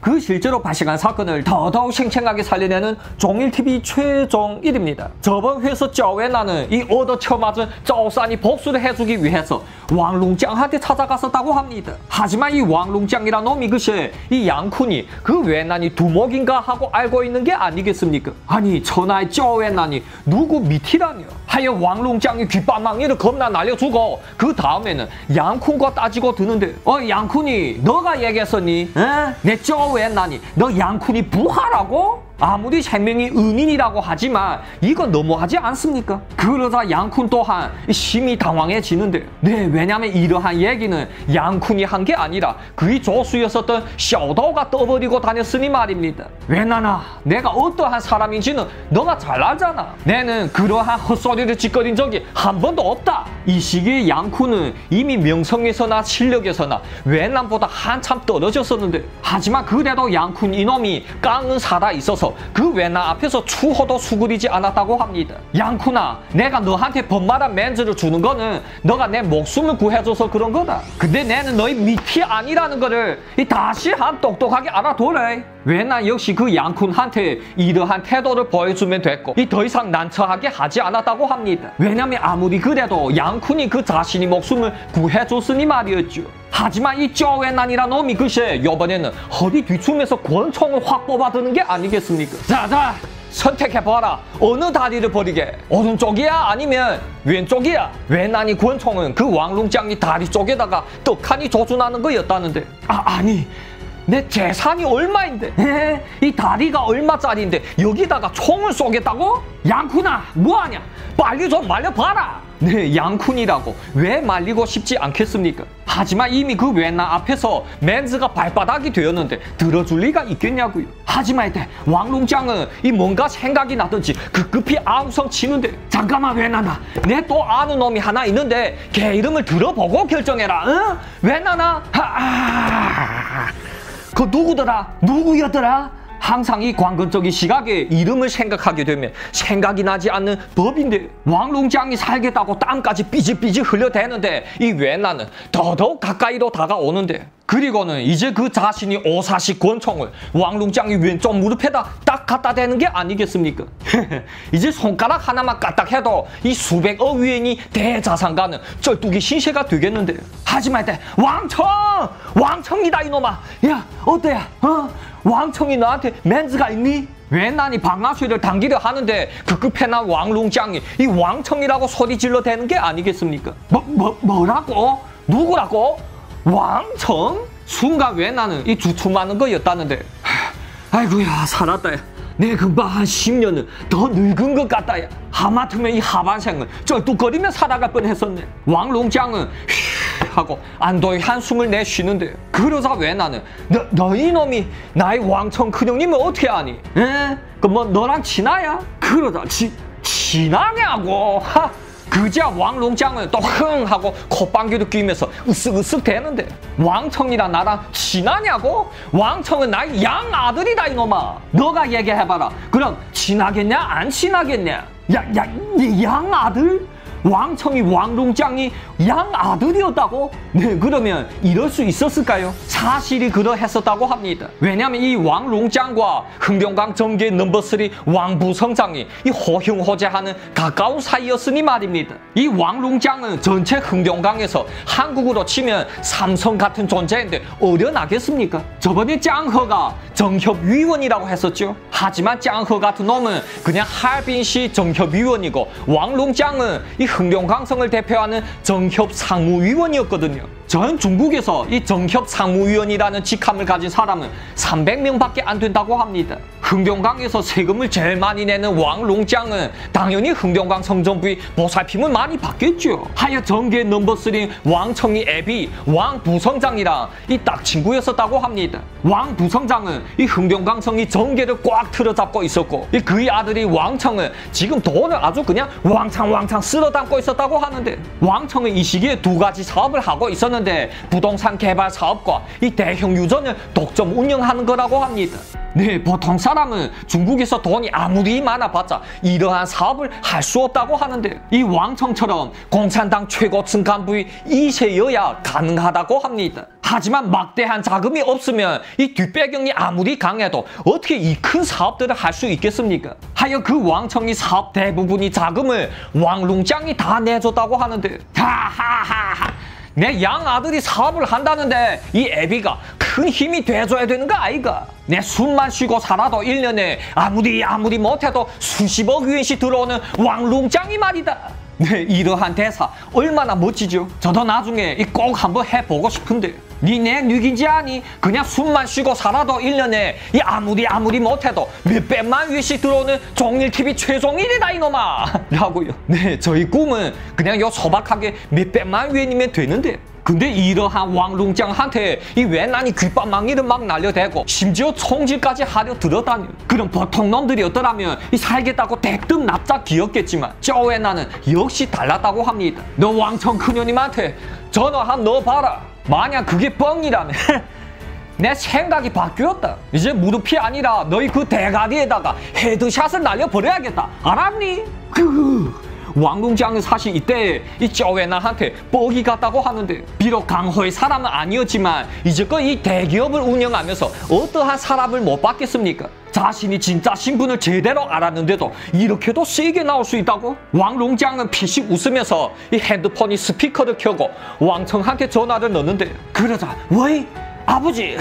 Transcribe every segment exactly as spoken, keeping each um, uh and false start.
그 실제로 발생한 사건을 더더욱 생생하게 살려내는 종일티비 최종일입니다. 저번 회에서 쩌웨나는 이 얻어쳐맞은 쩌산이 복수를 해주기 위해서 왕룽짱한테 찾아갔었다고 합니다. 하지만 이 왕룽짱이란 놈이 그새 이 양쿤이 그 웨난이 두목인가 하고 알고 있는 게 아니겠습니까? 아니 천하의 쩌웨난이 누구 밑이라뇨? 하여 왕룽짱이 귓바망이를 겁나 날려주고 그 다음에는 양쿤과 따지고 드는데 어 양쿤이 너가 얘기했었니? 에? 내 쩌웨난이 너 양쿤이 부하라고? 아무리 생명이 은인이라고 하지만 이건 너무하지 않습니까? 그러자 양쿤 또한 심히 당황해지는데 네 왜냐면 이러한 얘기는 양쿤이 한 게 아니라 그의 조수였었던 샤오다오가 떠버리고 다녔으니 말입니다. 웨나나 내가 어떠한 사람인지는 너가 잘 알잖아. 내는 그러한 헛소리를 짓거린 적이 한 번도 없다. 이 시기에 양쿤은 이미 명성에서나 실력에서나 웨난보다 한참 떨어졌었는데 하지만 그래도 양쿤 이놈이 깡은 살아있어서 그 웨난 앞에서 추호도 수그리지 않았다고 합니다. 양쿤아 내가 너한테 번말한 멘즈를 주는 거는 너가 내 목숨을 구해줘서 그런 거다. 근데 내는 너희 밑이 아니라는 거를 다시 한 똑똑하게 알아둬래. 웨난 역시 그 양쿤한테 이러한 태도를 보여주면 됐고 더 이상 난처하게 하지 않았다고 합니다. 왜냐면 아무리 그래도 양쿤이 그 자신이 목숨을 구해줬으니 말이었죠. 하지만 이 쩌웨난이란 놈이 글쎄 이번에는 허리 뒤춤에서 권총을 확 뽑아드는 게 아니겠습니까? 자자 선택해봐라. 어느 다리를 버리게? 오른쪽이야 아니면 왼쪽이야? 웨난이 권총은 그 왕룽짱이 다리 쪽에다가 떡하니 조준하는 거였다는데 아 아니 내 재산이 얼마인데 에? 이 다리가 얼마짜리인데 여기다가 총을 쏘겠다고? 양쿤아 뭐하냐? 빨리 좀 말려봐라. 네 양쿤이라고 왜 말리고 싶지 않겠습니까? 하지만 이미 그 웨난 앞에서 멘즈가 발바닥이 되었는데 들어줄 리가 있겠냐고요. 하지만 이때 왕룽짱은 이 뭔가 생각이 나든지 급급히 아우성 치는데 잠깐만 웨난아 내 또 아는 놈이 하나 있는데 걔 이름을 들어보고 결정해라. 응? 웨난아 아, 그 누구더라? 누구였더라? 항상 이 관건적인 시각에 이름을 생각하게 되면 생각이 나지 않는 법인데 왕룽짱이 살겠다고 땀까지 삐질삐질 흘려대는데 이 웨난은 더더욱 가까이로 다가오는데 그리고는 이제 그 자신이 오사시 권총을 왕룽짱이 왼쪽 무릎에다 딱 갖다 대는 게 아니겠습니까? 이제 손가락 하나만 까딱해도 이 수백억 위엔이 대자산가는 쩔뚝이 신세가 되겠는데 하지만 이때 왕청! 왕청이다 이놈아! 야 어때야? 어? 왕청이 너한테 멘즈가 있니? 웨난이 방아쇠를 당기려 하는데 급급해난 왕룽짱이 이 왕청이라고 소리 질러 대는 게 아니겠습니까? 뭐, 뭐, 뭐라고? 누구라고? 왕청? 순간 웨난은 이 주춤하는 거였다는데 아이고야 살았다 야. 내 금방 한 십 년은 더 늙은 것 같다 야. 하마터면 이 하반생을 쩔뚝거리며 살아갈 뻔했었네. 왕룽짱은 하고 안도의 한숨을 내쉬는데 그러자 웨난은 너, 너 이놈이 나의 왕청 큰형님을 어떻게 아니? 에? 그 뭐 너랑 친하야? 그러다 지, 친하냐고 하. 그제야 왕룽짱은 또 흥 하고 콧방귀를 뀌면서 으쓱으쓱 대는데 왕청이랑 나랑 친하냐고? 왕청은 나의 양 아들이다 이놈아. 너가 얘기해봐라. 그럼 친하겠냐 안 친하겠냐? 야, 야, 이 양 아들? 왕청이 왕룽짱이 양 아들이었다고? 네 그러면 이럴 수 있었을까요? 사실이 그러했었다고 합니다. 왜냐하면 이 왕룽짱과 흥룡강 정계 넘버 쓰리 왕부성장이 이 호흉호재하는 가까운 사이였으니 말입니다. 이 왕룽짱은 전체 흥룡강에서 한국으로 치면 삼성 같은 존재인데 어련하겠습니까? 저번에 짱허가 정협위원이라고 했었죠. 하지만 짱허 같은 놈은 그냥 하얼빈시 정협위원이고 왕룽짱은 이 흥룡강성을 대표하는 정협상무위원이었거든요. 전 중국에서 이 정협상무위원이라는 직함을 가진 사람은 삼백 명밖에 안 된다고 합니다. 흥룡강에서 세금을 제일 많이 내는 왕룽짱은 당연히 흥룡강 성전부의 보살핌을 많이 받겠죠. 하여 정계 넘버 쓰리 왕청이 애비 왕부성장이랑 이 딱 친구였었다고 합니다. 왕부성장은 이 흥룡강성이 정계를 꽉 틀어잡고 있었고 이 그의 아들이 왕청은 지금 돈을 아주 그냥 왕창 왕창 쓸어 담고 있었다고 하는데 왕청은 이 시기에 두 가지 사업을 하고 있었는데 부동산 개발 사업과 이 대형 유전을 독점 운영하는 거라고 합니다. 네, 보통 사람은 중국에서 돈이 아무리 많아봤자 이러한 사업을 할 수 없다고 하는데 이 왕청처럼 공산당 최고층 간부의 이세여야 가능하다고 합니다. 하지만 막대한 자금이 없으면 이 뒷배경이 아무리 강해도 어떻게 이 큰 사업들을 할 수 있겠습니까? 하여 그 왕청이 사업 대부분이 자금을 왕룽짱이 다 내줬다고 하는데 하하하하 내 양아들이 사업을 한다는데 이 애비가 큰 힘이 돼줘야 되는 거 아이가? 내 숨만 쉬고 살아도 일 년에 아무리 아무리 못해도 수십억 위엔씩 들어오는 왕룽짱이 말이다. 네, 이러한 대사 얼마나 멋지죠? 저도 나중에 꼭 한번 해보고 싶은데 니네 누군지 아니? 그냥 숨만 쉬고 살아도 일 년에 이 아무리 아무리 못해도 몇백만 위씩 들어오는 종일티비 최종일이다 이놈아 라고요. 네, 저희 꿈은 그냥 요 소박하게 몇백만 위엔이면 되는데 근데 이러한 왕룽짱한테 이 외난이 귓밥망이를 막 날려대고 심지어 총질까지 하려 들었다니 그럼 보통 놈들이었더라면 이 살겠다고 대뜸 납작 기었겠지만 저 외난은 역시 달랐다고 합니다. 너 왕청 큰형님한테 전화 한 넣어봐라. 만약 그게 뻥이라면 내 생각이 바뀌었다. 이제 무릎이 아니라 너희 그 대가리에다가 헤드샷을 날려버려야겠다. 알았니? 그 왕룽짱은 사실 이때 이 쪼웨나한테 뻑이 같다고 하는데 비록 강호의 사람은 아니었지만 이제껏 이 대기업을 운영하면서 어떠한 사람을 못 봤겠습니까? 자신이 진짜 신분을 제대로 알았는데도 이렇게도 세게 나올 수 있다고? 왕룽짱은 피식 웃으면서 이 핸드폰이 스피커를 켜고 왕청한테 전화를 넣는데 그러자 왜? 아버지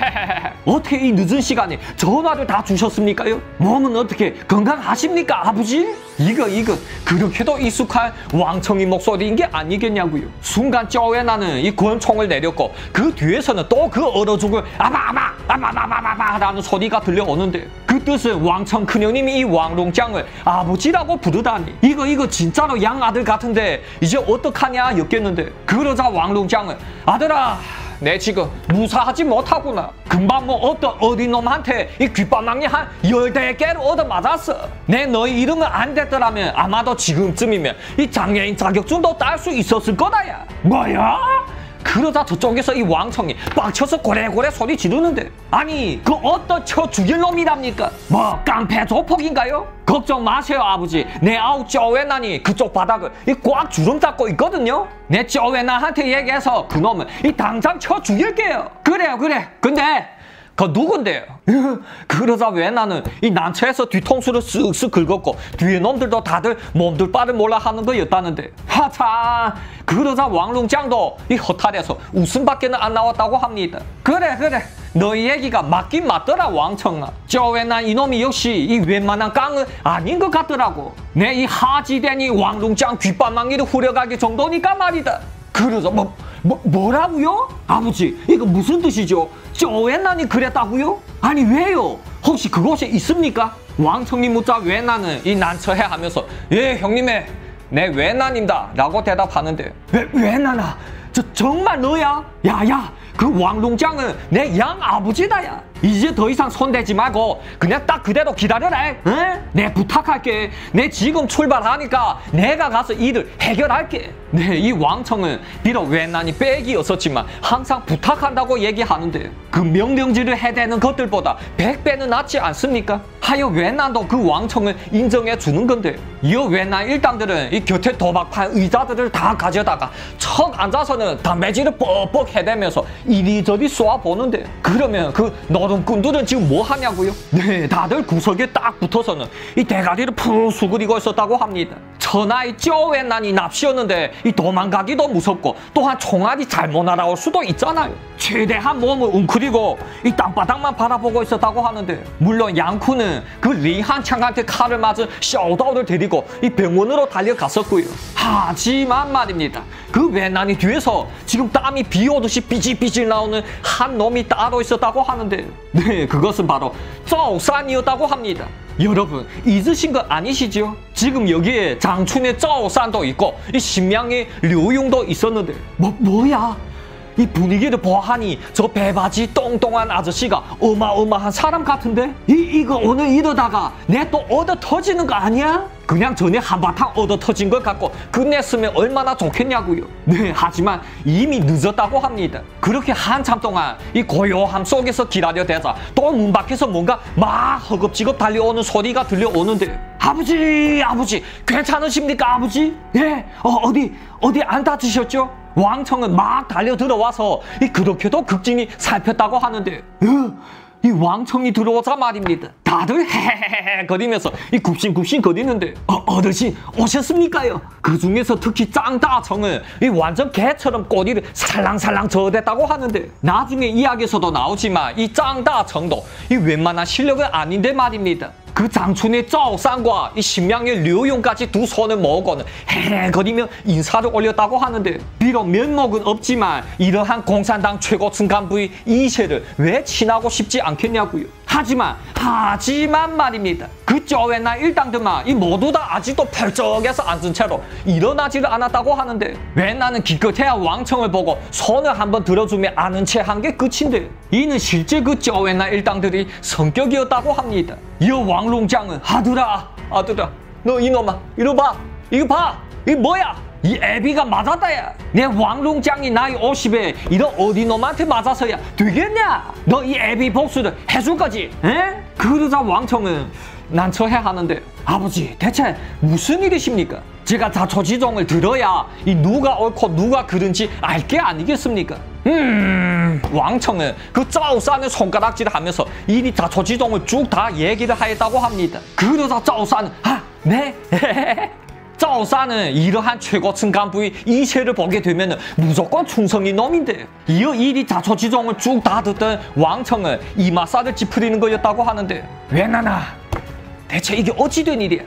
어떻게 이 늦은 시간에 전화를 다 주셨습니까요? 몸은 어떻게 건강하십니까 아버지? 이거 이거 그렇게도 익숙한 왕청이 목소리인 게 아니겠냐고요. 순간 쪼웨나는 이 권총을 내렸고 그 뒤에서는 또 그 얼어 죽을 아마아마 아마마마마마 라는 소리가 들려오는데 그 뜻은 왕청 큰형님이 이 왕룽짱을 아버지라고 부르다니 이거 이거 진짜로 양아들 같은데 이제 어떡하냐 였겠는데 그러자 왕룽짱은 아들아 내 지금 무사하지 못하구나. 금방 뭐 어떤 어린 놈한테 이 귓바망이 한 열대 개를 얻어맞았어. 내 너희 이름은 안 됐더라면 아마도 지금쯤이면 이 장애인 자격증도 딸 수 있었을 거다야. 뭐야? 그러자 저쪽에서 이 왕청이 빡쳐서 고래고래 소리 지르는데 아니 그 어떤 쳐 죽일 놈이랍니까? 뭐 깡패 조폭인가요? 걱정 마세요 아버지. 내 아우 쪼웨나니 그쪽 바닥을 이 꽉 주름 잡고 있거든요. 내 쪼웨나한테 얘기해서 그놈을 이 당장 쳐 죽일게요. 그래요 그래. 근데 그 누군데요? 그러자 왜 나는 이 난처해서 뒤통수를 쓱쓱 긁었고 뒤에 놈들도 다들 몸둘 바를 몰라 하는 거였다는데 하차 그러자 왕룽짱도 이 허탈해서 웃음밖에는 안 나왔다고 합니다. 그래 그래 너희 얘기가 맞긴 맞더라 왕청아. 쪼웨나 이놈이 역시 이 웬만한 깡은 아닌 것 같더라고. 내 이 하지대니 왕룽짱 귓바망이를 후려가기 정도니까 말이다. 그러자 뭐, 뭐 뭐라고요? 아버지 이거 무슨 뜻이죠? 쪼웨나니 그랬다고요? 아니 왜요? 혹시 그곳에 있습니까? 왕청님 묻자 외나는 이 난처해하면서 예 형님의 내 외나입니다 라고 대답하는데 왜, 외나나? 저 정말 너야? 야야 그 왕룽짱은 내 양아버지다야. 이제 더 이상 손대지 말고 그냥 딱 그대로 기다려라. 응? 내 부탁할게. 내 지금 출발하니까 내가 가서 일을 해결할게. 네, 이 왕청은 비록 외난이 빽이었었지만 항상 부탁한다고 얘기하는데 그 명령지를 해대는 것들보다 백 배는 낫지 않습니까? 하여 외난도 그 왕청을 인정해 주는 건데 이 외난 일당들은 이 곁에 도박판 의자들을 다 가져다가 척 앉아서는 담배질을 뻑뻑 해대면서 이리저리 쏘아보는데 그러면 그 노름꾼들은 지금 뭐 하냐고요? 네, 다들 구석에 딱 붙어서는 이 대가리를 푹 수그리고 있었다고 합니다. 천하의 쪼웨난이 납시였는데 이 도망가기도 무섭고 또한 총알이 잘못 날아올 수도 있잖아요. 최대한 몸을 웅크리고 이 땅바닥만 바라보고 있었다고 하는데 물론 양쿠는 그 리한창한테 칼을 맞은 샤오다오를 데리고 이 병원으로 달려갔었고요. 하지만 말입니다. 그 외난이 뒤에서 지금 땀이 비 오듯이 삐질삐질 나오는 한 놈이 따로 있었다고 하는데 네, 그것은 바로 쪼산이었다고 합니다. 여러분 잊으신 거 아니시죠? 지금 여기에 장춘의 쪼산도 있고 이 신명의 류용도 있었는데 뭐, 뭐야? 이 분위기를 보아하니 저 배바지 똥똥한 아저씨가 어마어마한 사람 같은데? 이, 이거 오늘 이러다가 내 또 얻어 터지는 거 아니야? 그냥 전에 한바탕 얻어 터진 것 같고 끝냈으면 얼마나 좋겠냐고요. 네, 하지만 이미 늦었다고 합니다. 그렇게 한참 동안 이 고요함 속에서 기다려대자 또 문 밖에서 뭔가 막 허겁지겁 달려오는 소리가 들려오는데 아버지 아버지 괜찮으십니까 아버지? 예? 어, 어디 어디 안 다치셨죠? 왕청은 막 달려 들어와서 이 그렇게도 극진히 살폈다고 하는데 으, 이 왕청이 들어오자 말입니다. 다들 헤헤헤 거리면서 이 굽신굽신 거리는데 어, 어르신 오셨습니까요? 그 중에서 특히 짱다청은 이 완전 개처럼 꼬리를 살랑살랑 저어댔다고 하는데 나중에 이야기에서도 나오지만 이 짱다청도 이 웬만한 실력은 아닌데 말입니다. 그 장춘의 짜오산과 이 신명의 류용까지 두 손을 모으고는 헤헤거리며 인사를 올렸다고 하는데 비록 면목은 없지만 이러한 공산당 최고층 간부의 이세를 왜 친하고 싶지 않겠냐고요. 하지만 하지만 말입니다. 그 쪼웨나 일당들만 이 모두 다 아직도 펄쩍해서 앉은 채로 일어나지를 않았다고 하는데 왜 나는 기껏해야 왕청을 보고 손을 한번 들어주며 아는 채 한 게 끝인데 이는 실제 그 쪼웨나 일당들이 성격이었다고 합니다. 이 왕롱장은 아들아 아들아 너 이놈아 이거 봐 이거 봐 이거 뭐야 이 애비가 맞았다야. 내 왕롱장이 나이 오십에 이런 어디놈한테 맞아서야 되겠냐? 너 이 애비 복수를 해줄 거지? 에? 그러자 왕청은 난처해 하는데 아버지 대체 무슨 일이십니까? 제가 자초지종을 들어야 이 누가 옳고 누가 그른지 알 게 아니겠습니까? 음 왕청은 그 짜오산의 손가락질 하면서 이리 자초지종을 쭉 다 얘기를 하였다고 합니다. 그러자 짜오산은 아 네? 짜오산은 이러한 최고층 간부의 이세를 보게 되면 무조건 충성인 놈인데 이어 이리 자초지종을 쭉 다 듣던 왕청은 이마살을 찌푸리는 거였다고 하는데 왜 나나? 대체 이게 어찌된 일이야?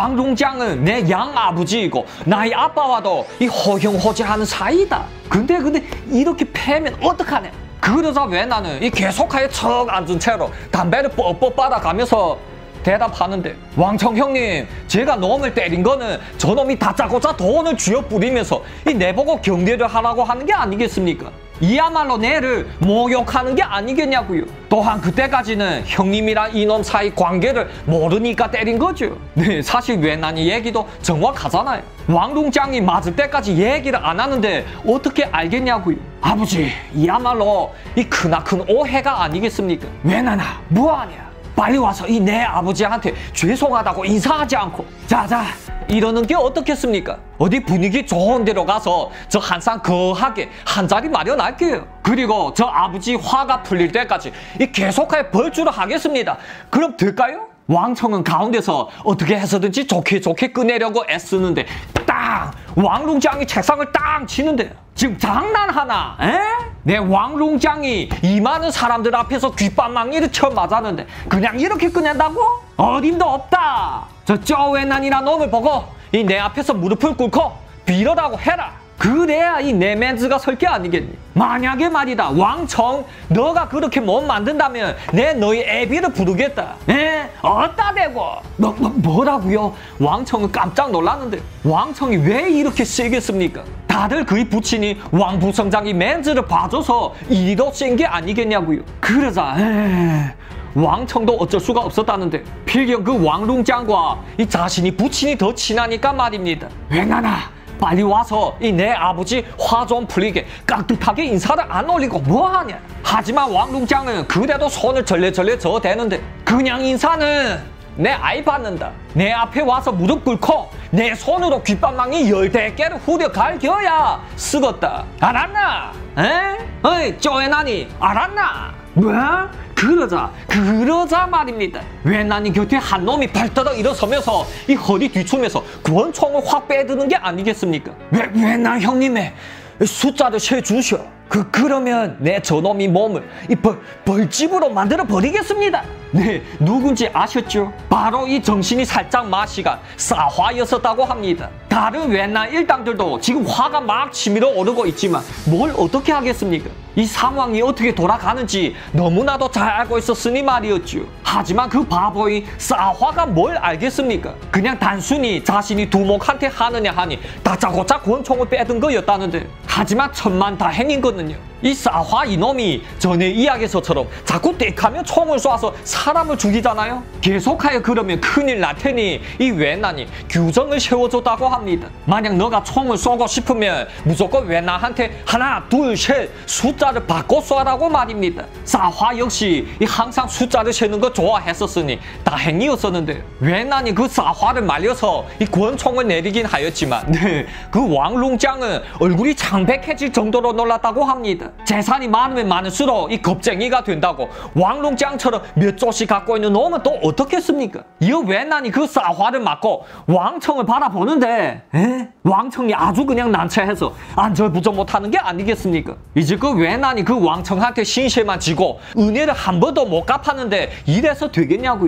왕롱장은 내 양아버지이고 나의 아빠와도 이 호형호재하는 사이다. 근데 근데 이렇게 패면 어떡하냐? 그러자 왜 나는 이 계속하여 척 앉은 채로 담배를 뻑뻑 빨아가면서 대답하는데 왕청 형님 제가 놈을 때린 거는 저놈이 다짜고짜 돈을 쥐어 뿌리면서 이 내보고 경례를 하라고 하는 게 아니겠습니까? 이야말로 내를 모욕하는 게 아니겠냐고요. 또한 그때까지는 형님이랑 이놈 사이 관계를 모르니까 때린 거죠. 네, 사실 왜난이 얘기도 정확하잖아요. 왕롱장이 맞을 때까지 얘기를 안 하는데 어떻게 알겠냐고요. 아버지 이야말로 이 크나큰 오해가 아니겠습니까? 왜나나 뭐하냐? 빨리 와서 이 내 아버지한테 죄송하다고 인사하지 않고 자자 이러는 게 어떻겠습니까? 어디 분위기 좋은 데로 가서 저 한상 거하게 한 자리 마련할게요. 그리고 저 아버지 화가 풀릴 때까지 이 계속하여 벌주를 하겠습니다. 그럼 될까요? 왕청은 가운데서 어떻게 해서든지 좋게 좋게 끝내려고 애쓰는데 땅! 왕롱장이 책상을 땅 치는데 지금 장난하나? 에? 내 왕롱장이 이 많은 사람들 앞에서 귓밤망이를 쳐 맞았는데 그냥 이렇게 끝낸다고? 어림도 없다. 저 쪼웨난이란 놈을 보고 이 내 앞에서 무릎을 꿇고 빌어라고 해라. 그래야 이 내 멘즈가 설 게 아니겠니? 만약에 말이다 왕청 너가 그렇게 못 만든다면 내 너희 애비를 부르겠다. 에? 어따 대고 뭐, 뭐, 뭐라고요? 왕청은 깜짝 놀랐는데 왕청이 왜 이렇게 세겠습니까? 다들 그의 부친이 왕부성장이 멘즈를 봐줘서 이리도 센 게 아니겠냐고요. 그러자 에... 왕청도 어쩔 수가 없었다는데 필경 그 왕룽장과 이 자신이 부친이 더 친하니까 말입니다. 왜나나 빨리 와서 이 내 아버지 화 좀 풀리게 깍듯하게 인사를 안 올리고 뭐하냐. 하지만 왕룽장은 그래도 손을 절레절레 저어대는데 그냥 인사는 내 아이 받는다. 내 앞에 와서 무릎 꿇고 내 손으로 귓밤망이 열대 개를 후려 갈겨야 쓰겄다. 알았나? 에? 어이 쪼에나니 알았나? 뭐? 그러자 그러자 말입니다. 왜난이 곁에 한 놈이 발더덕 일어서면서 이 허리 뒤춤에서 권총을 확 빼드는 게 아니겠습니까? 왜 왜난 형님의 숫자를 세주셔. 그 그러면 내 저놈이 몸을 이 벌, 벌집으로 만들어 버리겠습니다. 네, 누군지 아셨죠? 바로 이 정신이 살짝 마시가 사화였었다고 합니다. 다른 웬나 일당들도 지금 화가 막 치밀어 오르고 있지만 뭘 어떻게 하겠습니까? 이 상황이 어떻게 돌아가는지 너무나도 잘 알고 있었으니 말이었죠. 하지만 그 바보인 사화가 뭘 알겠습니까? 그냥 단순히 자신이 두목한테 하느냐 하니 다짜고짜 권총을 빼든 거였다는데 하지만 천만다행인 거는요. 이 사화 이놈이 전에 이야기에서처럼 자꾸 떼하면 총을 쏴서 사람을 죽이잖아요. 계속하여 그러면 큰일 날 테니 이 웬난이 규정을 세워줬다고 합니다. 만약 너가 총을 쏘고 싶으면 무조건 웬난한테 하나, 둘, 셋 숫자를 바꿔 쏴라고 말입니다. 사화 역시 항상 숫자를 세는 거 좋아했었으니 다행이었었는데 웬난이 그 사화를 말려서 이 권총을 내리긴 하였지만 네, 그 왕룽짱은 얼굴이 창백해질 정도로 놀랐다고 합니다. 재산이 많으면 많을수록 이 겁쟁이가 된다고 왕룽짱처럼 몇 조씩 갖고 있는 놈은 또 어떻겠습니까? 이 웬난이 그 사화를 맞고 왕청을 바라보는데 에? 왕청이 아주 그냥 난처해서 안절부절 못하는 게 아니겠습니까? 이제 그 웬난이 그 왕청한테 신세만 지고 은혜를 한 번도 못 갚았는데 이래서 되겠냐고요.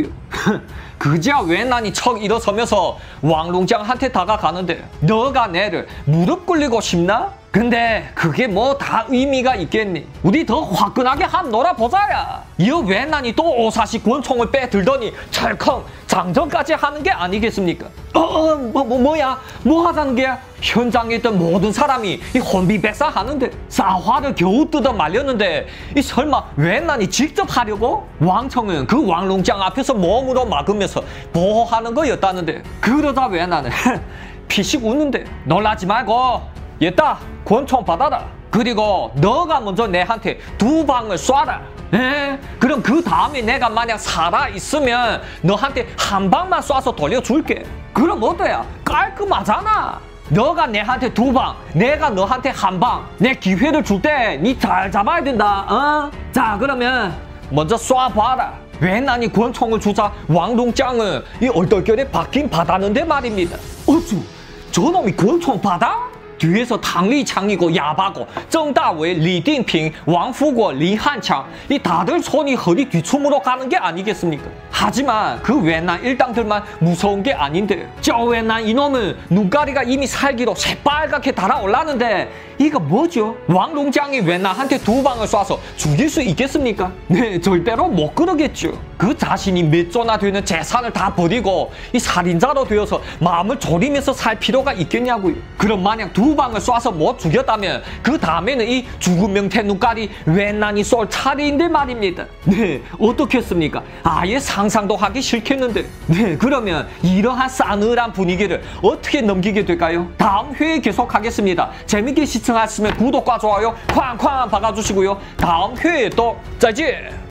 그제야 웬난이 척 일어서면서 왕룽짱한테 다가가는데 너가 내를 무릎 꿇리고 싶나? 근데 그게 뭐 다 의미가 있겠니? 우리 더 화끈하게 한 놀아보자야. 이 웬난이 또 오사시 권총을 빼들더니 철컹 장전까지 하는 게 아니겠습니까? 어, 어 뭐, 뭐, 뭐야? 뭐 하자는 게? 현장에 있던 모든 사람이 이 혼비백산하는데 사화를 겨우 뜯어 말렸는데 이 설마 웬난이 직접 하려고? 왕청은 그 왕룽짱 앞에서 몸으로 막으면서 보호하는 거였다는데 그러다 웬난은 피식 웃는데 놀라지 말고 얘따 권총 받아라. 그리고 너가 먼저 내한테 두 방을 쏴라. 에? 그럼 그 다음에 내가 만약 살아있으면 너한테 한 방만 쏴서 돌려줄게. 그럼 어때야? 깔끔하잖아. 너가 내한테 두 방, 내가 너한테 한 방. 내 기회를 줄 때 니 잘 잡아야 된다. 어? 자 그러면 먼저 쏴봐라. 웬난이 권총을 주자 왕룽짱은 이 얼떨결에 받긴 받았는데 말입니다. 어쭈? 저놈이 권총 받아? 뒤에서 당리창이고 야바고 정다웨이, 리딩핑, 왕후고, 리한창 이 다들 손이 허리 뒤춤으로 가는 게 아니겠습니까? 하지만 그 웬난 일당들만 무서운 게 아닌데 저 웬난 이놈은 눈가리가 이미 살기로 새빨갛게 달아올랐는데 이거 뭐죠? 왕룽짱이 웬난한테 두 방을 쏴서 죽일 수 있겠습니까? 네, 절대로 못 그러겠죠. 그 자신이 몇 조나 되는 재산을 다 버리고 이 살인자로 되어서 마음을 졸이면서 살 필요가 있겠냐고요. 그럼 만약 두 방을 쏴서 못 죽였다면 그 다음에는 이 죽은 명태 눈깔이 웬난이 쏠 차례인데 말입니다. 네, 어떻겠습니까? 아예 상상도 하기 싫겠는데. 네, 그러면 이러한 싸늘한 분위기를 어떻게 넘기게 될까요? 다음 회에 계속하겠습니다. 재밌게 시청하셨으면 구독과 좋아요 쾅쾅 박아주시고요. 다음 회에 또 짜지!